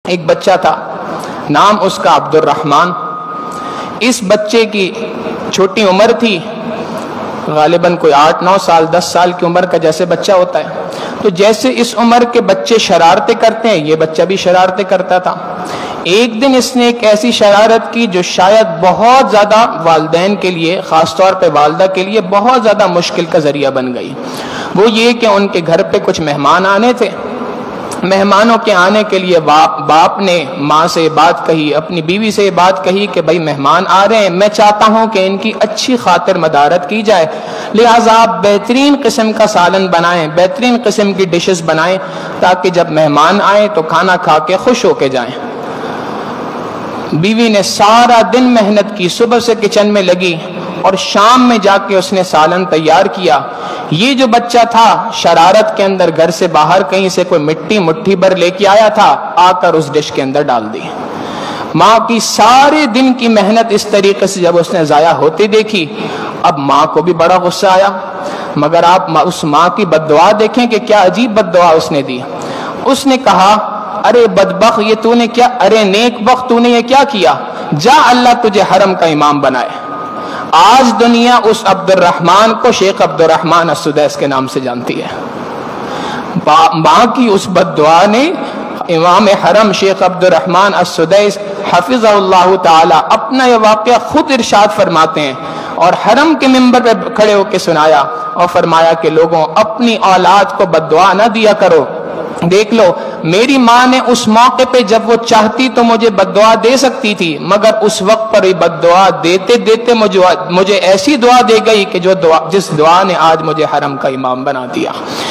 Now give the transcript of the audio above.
ایک بچہ تھا، نام اس کا عبد الرحمن۔ اس بچے کی چھوٹی عمر تھی، غالباً کوئی 8-9 سال 10 سال کی عمر کا جیسے بچہ ہوتا ہے، تو جیسے اس عمر کے بچے شرارتیں کرتے ہیں یہ بچہ بھی شرارتیں کرتا تھا۔ ایک دن اس نے ایک ایسی شرارت کی جو شاید بہت زیادہ والدین کے لیے، خاص طور پہ والدہ کے لیے بہت زیادہ مشکل کا ذریعہ بن گئی۔ وہ یہ کہ ان کے گھر پہ کچھ مہمان آنے تھے، مہمانوں کے آنے کے لیے باپ نے ماں سے بات کہی، اپنی بیوی سے بات کہی کہ بھائی مہمان آ رہے ہیں، میں چاہتا ہوں کہ ان کی اچھی خاطر مدارت کی جائے، لہٰذا آپ بہترین قسم کا سالن بنائیں، بہترین قسم کی ڈشز بنائیں تاکہ جب مہمان آئیں تو کھانا کھا کے خوش ہو کے جائیں۔ بیوی نے سارا دن محنت کی، صبح سے کچن میں لگی اور شام میں جا کے اس نے سالن تیار کیا۔ یہ جو بچہ تھا شرارت کے اندر گھر سے باہر کہیں سے کوئی مٹھی بھر لے کے آیا تھا، آ کر اس ڈش کے اندر ڈال دی۔ ماں کی سارے دن کی محنت اس طریقے سے جب اس نے ضائع ہوتی دیکھی، اب ماں کو بھی بڑا غصہ آیا، مگر آپ اس ماں کی بد دعا دیکھیں کہ کیا عجیب بد دعا اس نے دی۔ اس نے کہا، ارے بدبخت یہ تو نے کیا، ارے نیک بخت تو نے یہ کیا کیا، جا اللہ تجھے حرم کا امام بنائے۔ آج دنیا اس عبد الرحمن کو شیخ عبد الرحمن السدیس کے نام سے جانتی ہے۔ ماں کی اس بد دعا نے امام حرم شیخ عبد الرحمن السدیس حفظہ اللہ تعالی اپنا یہ واقعہ خود ارشاد فرماتے ہیں اور حرم کے منبر پہ کھڑے ہو کے سنایا اور فرمایا کہ لوگوں اپنی اولاد کو بد دعا نہ دیا کرو۔ دیکھ لو میری ماں نے اس موقع پہ جب وہ چاہتی تو مجھے بد دعا دے سکتی تھی، مگر اس وقت پر بد دعا دیتے دیتے مجھے ایسی دعا دے گئی کہ جس دعا نے آج مجھے حرم کا امام بنا دیا۔